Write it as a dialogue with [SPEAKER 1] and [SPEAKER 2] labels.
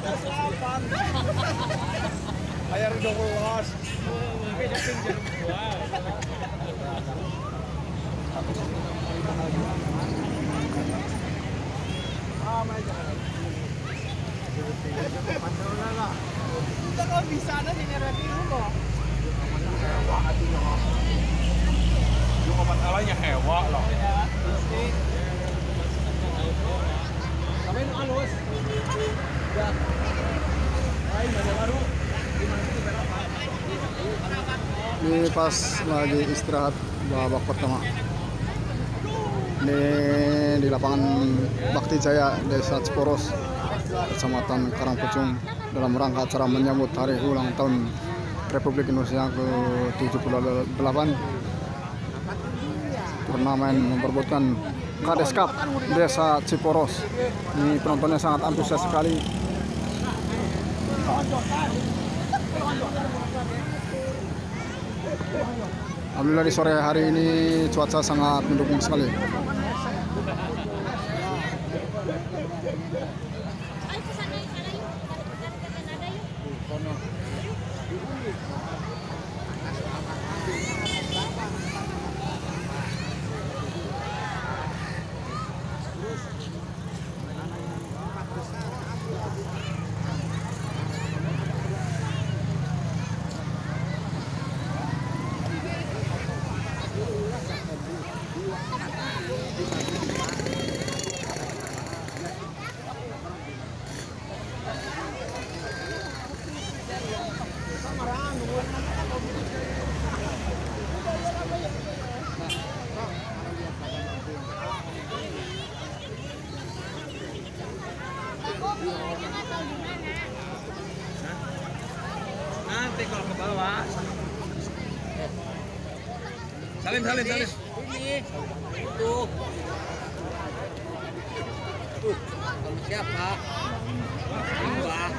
[SPEAKER 1] Air dong luas.
[SPEAKER 2] Kita kok bisa ada di nerati dulu.
[SPEAKER 1] Yung kapantalanya hewa loh.
[SPEAKER 2] Kami nu alus. Ya. Ay, mana baru.
[SPEAKER 3] Ini pas lagi istirahat babak pertama. Ini di lapangan Bakti Jaya, Desa Ciporos, Kecamatan Karangpucung, dalam rangka acara menyambut hari ulang tahun Republik Indonesia ke-78. Turnamen memperebutkan Kades Cup Desa Ciporos. Ini penontonnya sangat antusias sekali. Alhamdulillah di sore hari ini cuaca sangat mendukung sekali.
[SPEAKER 1] Nanti kalau ke bawah. Salin.
[SPEAKER 2] Ini. Itu. Kamu siapa? Mbak.